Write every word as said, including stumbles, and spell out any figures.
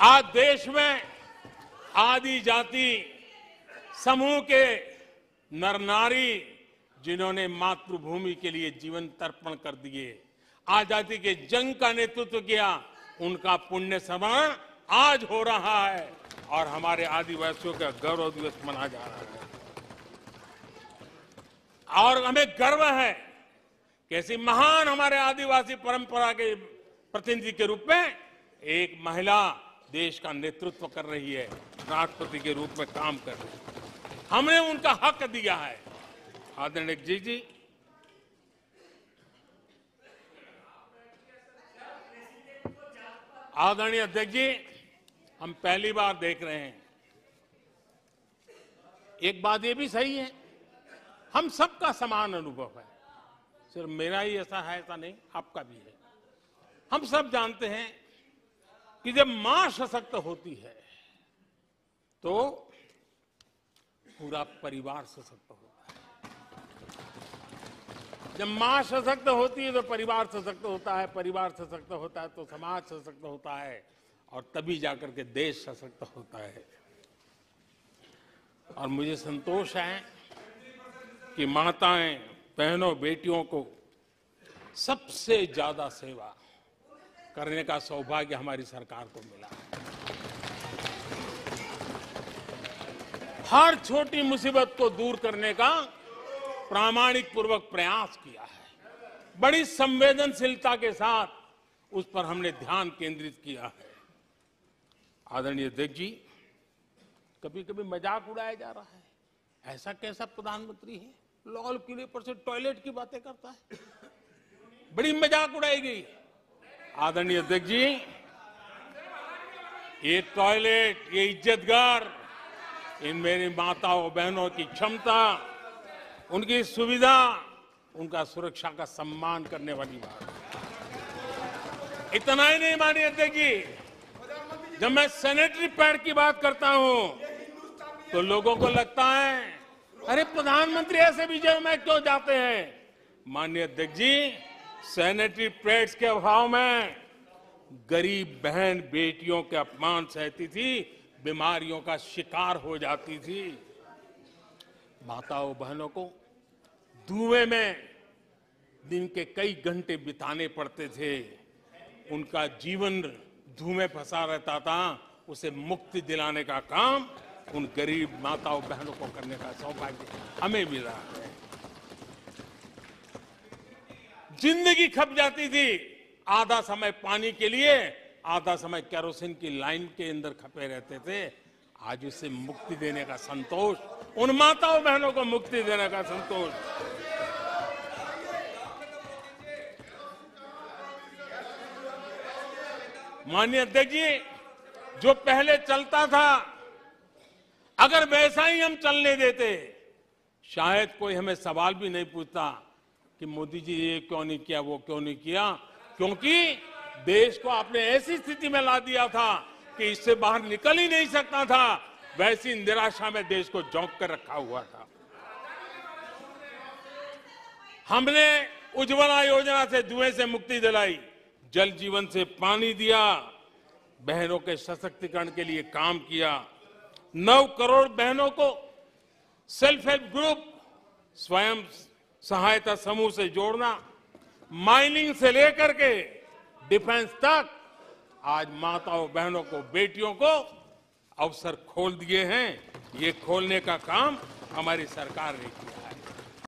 आज देश में आदि जाति समूह के नर नारी जिन्होंने मातृभूमि के लिए जीवन तर्पण कर दिए, आजादी के जंग का नेतृत्व किया, उनका पुण्य स्मरण आज हो रहा है और हमारे आदिवासियों का गौरव दिवस मनाया जा रहा है। और हमें गर्व है कि ऐसी महान हमारे आदिवासी परंपरा के प्रतिनिधि के रूप में एक महिला देश का नेतृत्व कर रही है, राष्ट्रपति के रूप में काम कर रही है। हमने उनका हक दिया है। आदरणीय जी जी आदरणीय अध्यक्ष जी, हम पहली बार देख रहे हैं। एक बात ये भी सही है, हम सबका समान अनुभव है, सिर्फ मेरा ही ऐसा है ऐसा नहीं, आपका भी है। हम सब जानते हैं कि जब मां सशक्त होती है तो पूरा परिवार सशक्त होता है। जब मां सशक्त होती है तो परिवार सशक्त होता है, परिवार सशक्त होता है तो समाज सशक्त होता है और तभी जाकर के देश सशक्त होता है। और मुझे संतोष है कि माताएं, बहनों, बेटियों को सबसे ज्यादा सेवा करने का सौभाग्य हमारी सरकार को मिला है। हर छोटी मुसीबत को दूर करने का प्रामाणिक पूर्वक प्रयास किया है। बड़ी संवेदनशीलता के साथ उस पर हमने ध्यान केंद्रित किया है। आदरणीय अध्यक्ष जी, कभी कभी मजाक उड़ाया जा रहा है, ऐसा कैसा प्रधानमंत्री है, लाल किले पर से टॉयलेट की बातें करता है, बड़ी मजाक उड़ाई गई। आदरणीय अध्यक्ष जी, ये टॉयलेट, ये इज्जतगार, इन मेरी माताओं बहनों की क्षमता, उनकी सुविधा, उनका सुरक्षा का सम्मान करने वाली बात। इतना ही नहीं मानिए अध्यक्ष जी, जब मैं सैनिटरी पैड की बात करता हूं तो लोगों को लगता है अरे प्रधानमंत्री ऐसे विजय में क्यों जाते हैं। माननीय अध्यक्ष जी, सैनिटरी पैड्स के अभाव में गरीब बहन बेटियों के अपमान सहती थी, बीमारियों का शिकार हो जाती थी। माताओं बहनों को धुएं में दिन के कई घंटे बिताने पड़ते थे, उनका जीवन धुएं फंसा रहता था, उसे मुक्ति दिलाने का काम उन गरीब माताओं बहनों को करने का सौभाग्य हमें मिला है। जिंदगी खप जाती थी, आधा समय पानी के लिए, आधा समय केरोसिन की लाइन के अंदर खपे रहते थे। आज उससे मुक्ति देने का संतोष, उन माताओं बहनों को मुक्ति देने का संतोष। माननीय अध्यक्ष जी, जो पहले चलता था अगर वैसा ही हम चलने देते, शायद कोई हमें सवाल भी नहीं पूछता कि मोदी जी ये क्यों नहीं किया, वो क्यों नहीं किया, क्योंकि देश को आपने ऐसी स्थिति में ला दिया था कि इससे बाहर निकल ही नहीं सकता था। वैसी निराशा में देश को झोंक कर रखा हुआ था। हमने उज्ज्वला योजना से धुएं से मुक्ति दिलाई, जल जीवन से पानी दिया, बहनों के सशक्तिकरण के लिए काम किया। नौ करोड़ बहनों को सेल्फ हेल्प ग्रुप, स्वयं सहायता समूह से जोड़ना, माइनिंग से लेकर के डिफेंस तक, आज माताओं बहनों को, बेटियों को अवसर खोल दिए हैं। ये खोलने का काम हमारी सरकार ने किया।